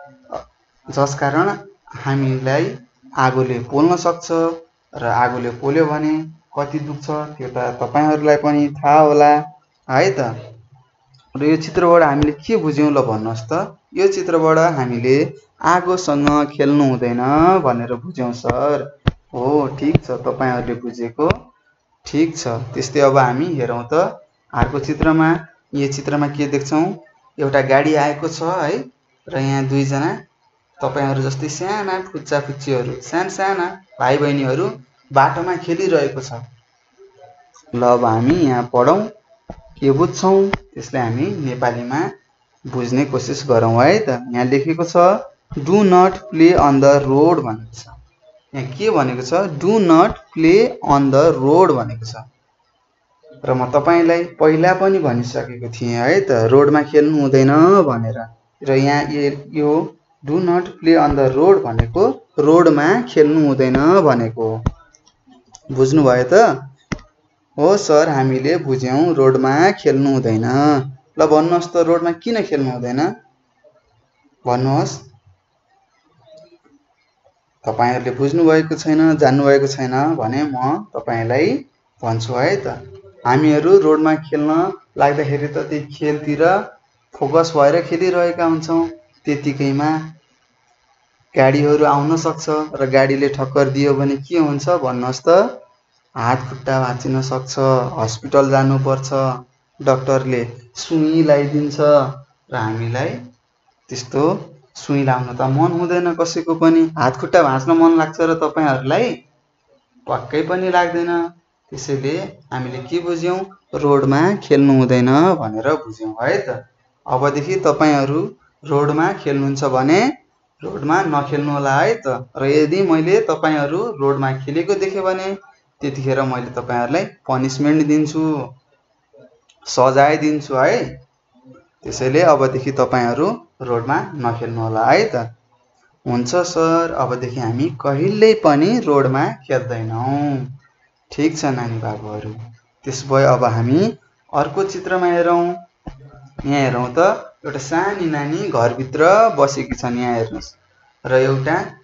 जसकारण हामीलाई आगोले पोल्न सक्छ। र आगोले पोल्यो भने कति दुख्छ त्यो त तपाईहरूलाई पनि थाहा होला है त। र यो चित्रबाट हामीले के बुझ्यौँ ल भन्नुहोस् त? यो चित्रबाट हामीले आगोसँग खेल्नु हुँदैन भनेर बुझ्यौँ सर। हो, ठिक छ, तपाईँहरूले बुझेको ठिक छ। त्यस्तै अब हामी हेरौँ त अर्को चित्रमा। यो चित्रमा के देख्छौँ, एउटा गाडी आएको छ है, र यहाँ दुईजना तपाईहरू जस्तै साना फुच्चा फुच्चीहरू, साना साना भाइ बहिनीहरू बाटोमा खेलिरहेको छ। ल अब हामी यहाँ पढौँ, के बुझ्छौँ त्यसलाई हामी नेपालीमा बुझ्ने कोसिस गरौँ है त। यहाँ लेखेको छ do not play on the road भनेको छ। यहाँ के भनेको छ, do not play on the road भनेको छ। र म तपाईँलाई पहिला पनि भनिसकेको थिएँ है त, रोडमा खेल्नु हुँदैन भनेर। र यहाँ यो do not play on the road भनेको रोडमा खेल्नु हुँदैन भनेको। बुझ्नुभयो त? हो सर, हामीले बुझ्यौँ, रोडमा खेल्नु हुँदैन। ल भन्नुहोस् त रोडमा किन खेल्नु हुँदैन भन्नुहोस्? तपाईहरूले बुझ्नुभएको छैन, जान्नुभएको छैन भने म तपाईँलाई भन्छु है त। हामीहरू रोडमा खेल्न लाग्दाखेरि त त्यही खेलतिर फोकस भएर खेलिरहेका हुन्छौँ। त्यतिकैमा गाडीहरू आउन सक्छ र गाडीले ठक्कर दियो भने के हुन्छ भन्नुहोस् त? हात खुट्टा भाँचिन सक्छ, हस्पिटल जानुपर्छ, डाक्टरले सुई लगाइदिन्छ र हामीलाई त्यस्तो सुई लाउन त मन हुँदैन कसैको पनि। हात खुट्टा भाँच्न मन लाग्छ र तपाईँहरूलाई पक्कै पनि लाग्दैन। त्यसैले हामीले के बुझ्यौँ, रोडमा खेल्नु हुँदैन भनेर बुझ्यौँ है त। अबदेखि तपाईँहरू रोडमा खेल्नुहुन्छ भने रोडमा नखेल्नु होला है त। र यदि मैले तपाईँहरू रोडमा खेलेको देखेँ भने त्यतिखेर मैले तपाईँहरूलाई पनिसमेन्ट दिन्छु, सजाय दिन्छु है। त्यसैले अबदेखि तपाईँहरू रोडमा नखेल्नु होला है त। हुन्छ सर, अबदेखि हामी कहिल्यै पनि रोडमा खेल्दैनौँ। ठिक छ नानी बाबुहरू। त्यसो भए अब हामी अर्को चित्रमा हेरौँ। यहाँ हेरौँ त एउटा सानी नानी घरभित्र बसेकी छन्। यहाँ हेर्नुहोस्, र एउटा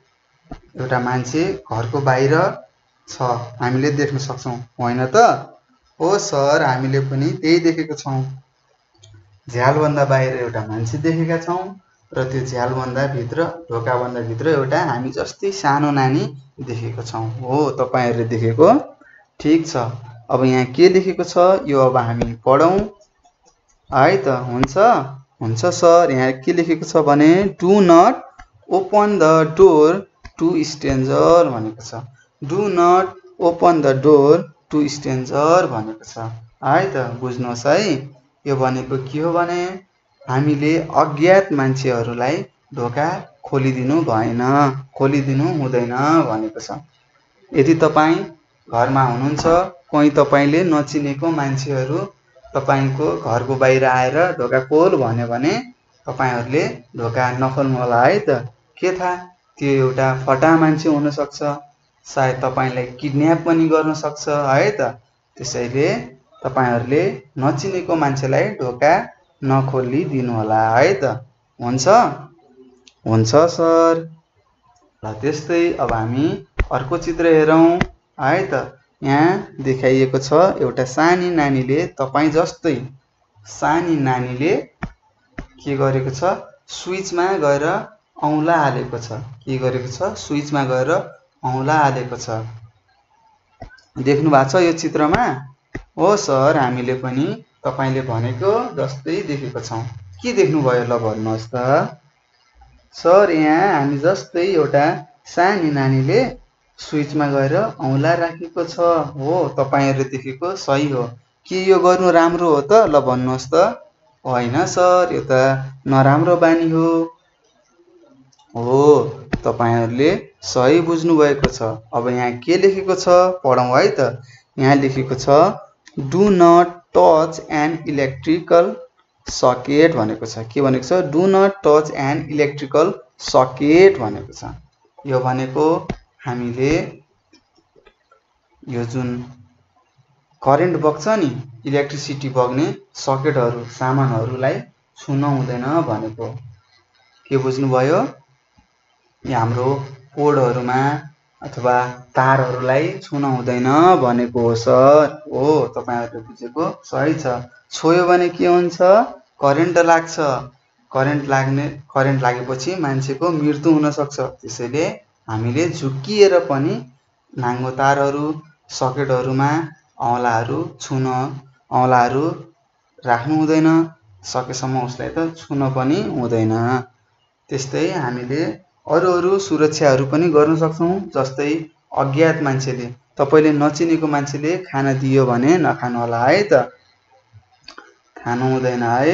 एउटा मान्छे घरको बाहिर छ हामीले देख्न सक्छौं हैन त? हो सर, हामीले पनि त्यही देखेको छौं। झ्यालभन्दा बाहिर एउटा मान्छे देखेका छौं र त्यो झ्यालभन्दा भित्र ढोकाभन्दा भित्र एउटा हामी जस्तै सानो नानी देखेको छौं। हो, तपाईहरुले देखेको ठीक छ। अब यहाँ के लेखेको छ यो अब हामी पढौं है त? हुन्छ हुन्छ सर। यहाँ के लेखेको छ भने do not open the door to stranger भनेको छ। Do not open the door to stranger भनेको छ है त? बुझ्नुहोस् है, यो भनेको के हो भने हामीले अज्ञात मान्छेहरूलाई ढोका खोलिदिनु भएन, खोलिदिनु हुँदैन भनेको छ। यदि तपाई घरमा हुनुहुन्छ, कोही तपाईले नचिनेको मान्छेहरू तपाईको घरको बाहिर आएर ढोका खोल भन्यो भने तपाईहरुले ढोका नखोल्नु होला है त? के थाहा, त्यो एउटा फटा मान्छे हुन सक्छ, सायद तपाईलाई किडन्याप पनि गर्न सक्छ है त? त्यसैले तपाईहरुले नचिनेको मान्छेलाई ढोका नखोली दिनु होला है त? हुन्छ हुन्छ सर। ल त्यस्तै अब हामी अर्को चित्र हेरौं है त? यहाँ देखाइएको छ एउटा सानी नानीले तपाई जस्तै सानी नानीले के गरेको छ स्विचमा गएर औंला हालेको छ। के गरेको छ स्विचमा गएर औंला हालेको छ। देख्नु भएको छ यो चित्रमा? हो सर, हामीले पनि तपाईले भनेको जस्तै देखेको छौं। के देख्नु भयो ल भन्नुहोस् त? सर, यहाँ हामी जस्तै एउटा सानी नानीले स्विचमा गएर औंला राखेको छ। हो, तपाईहरुले देखेको सही हो। के यो गर्नु राम्रो हो त? ल भन्नुहोस् त? हैन सर, यो त नराम्रो बानी हो। हो, तपाईहरुले सही बुझ्नु भएको छ। अब यहाँ के लेखेको छ पढौं है त? यहाँ लेखेको छ do not touch an electrical socket भनेको छ। के भनेको छ? Do not touch an electrical socket भनेको छ। यो भनेको हामीले यो जुन करेन्ट बग्छ नि, इलेक्ट्रिसिटी बग्ने सकेटहरु सामानहरुलाई छुन हुँदैन भनेको। के बुझ्नुभयो? यहाँ हाम्रो पोडहरुमा अथवा तारहरुलाई छुन हुँदैन भनेको हो सर। हो, तपाईहरुले बुझेको सही छ। छोयो भने के हुन्छ? करेन्ट लाग्छ। करेन्ट लाग्ने करेन्ट लागेपछि मान्छेको मृत्यु हुन सक्छ। त्यसैले हामीले झुक्किएर पनि नाङ्गो तारहरु सकेटहरुमा औंलाहरु छुन औंलाहरु राख्नु हुँदैन। सकेसम्म उसलाई त छुन पनि हुँदैन। त्यस्तै हामीले अरु अरु सुरक्षाहरु पनि गर्न सक्छौं। जस्तै अज्ञात मान्छेले तपाईले नचिनेको मान्छेले खाना दियो भने नखानु होला है त? खानु हुँदैन है।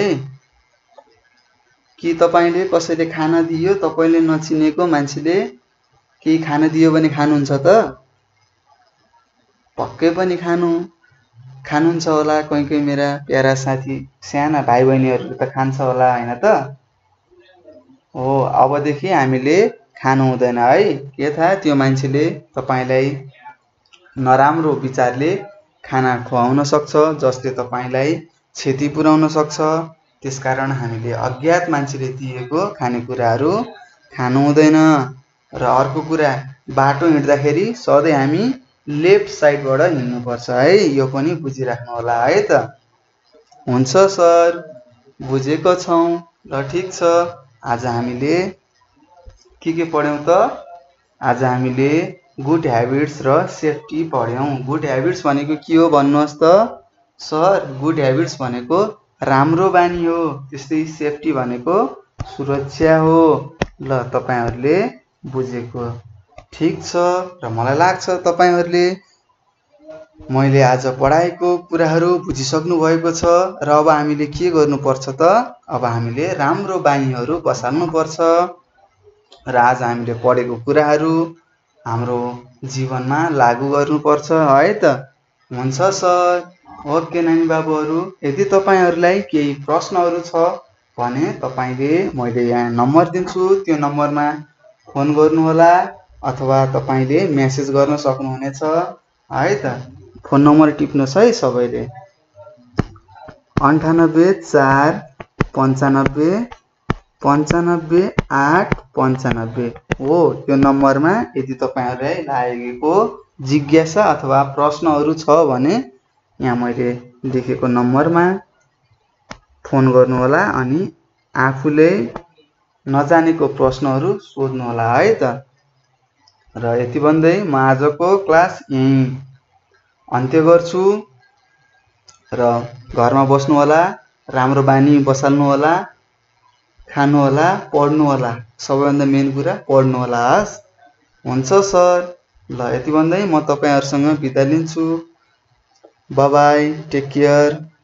कि तपाईले कसैले खाना दियो, तपाईले नचिनेको मान्छेले केही खाना दियो भने खानुहुन्छ त? पक्कै पनि खानु खानुहुन्छ होला। कोही कोही मेरा प्यारा साथी साना भाइ बहिनीहरुले त खान्छ होला हैन त? हो, अबदेखि हामीले खानु हुँदैन है। के थाहा, त्यो मान्छेले तपाईलाई नराम्रो विचारले खाना खुवाउन सक्छ, जसले तपाईलाई क्षति पुर्याउन सक्छ। त्यसकारण हामीले अज्ञात मान्छेले दिएको खानेकुराहरु खानु हुँदैन। र अर्को कुरा, बाटो हिँड्दाखेरि सधैं हामी लेफ्ट साइडबाट हिँड्नु पर्छ है। यो पनि बुझिराख्नु होला है त? हुन्छ सर, बुझेको छौं। ल ठीक छ। आज हामीले के के पढ्यौं त? आज हामीले गुड ह्याबिट्स र सेफ्टी पढ्यौं। गुड ह्याबिट्स भनेको के हो भन्नुहोस् त? सर, गुड ह्याबिट्स भनेको राम्रो बानी हो। त्यस्तै सेफ्टी भनेको सुरक्षा हो। ल तपाईहरुले बुझेको ठीक छ र मलाई लाग्छ तपाईहरुले मैले आज पढाएको कुराहरु बुझिसक्नु भएको छ। र अब हामीले के गर्नु पर्छ त? अब हामीले राम्रो बानीहरु बसाल्नु पर्छ। र आज हामीले पढेको कुराहरु हाम्रो जीवनमा लागू गर्नु पर्छ है त? हुन्छ सर। ओके नानी बाबुहरु, यदि तपाईहरुलाई केही प्रश्नहरु छ भने तपाईले मैले यहाँ नम्बर दिन्छु, त्यो नम्बरमा फोन गर्नु होला अथवा तपाईले मेसेज गर्न सक्नुहुनेछ है त? फोन नम्बर टिप्नुस् है सबैले। अन्ठानब्बे चार पन्चानब्बे पन्चानब्बे आठ पन्चानब्बे। हो यो नम्बरमा यदि तपाईहरुलाई लागेको जिज्ञासा अथवा प्रश्नहरु छ भने यहाँ मैले लेखेको नम्बरमा फोन गर्नु होला अनि आफूले नजानेको प्रश्नहरु सोध्नु होला है त। र यति भन्दै म आजको क्लास यही अन्त्य गर्छु र घरमा बस्नु होला, राम्रो बानी बसाल्नु होला, खानु होला, पढ्नु होला, सबैभन्दा मेन कुरा पढ्नु होला। हस् हुन्छ सर। ल यति भन्दै म तपाईहरुसँग बिदा लिन्छु। Bye bye, take care.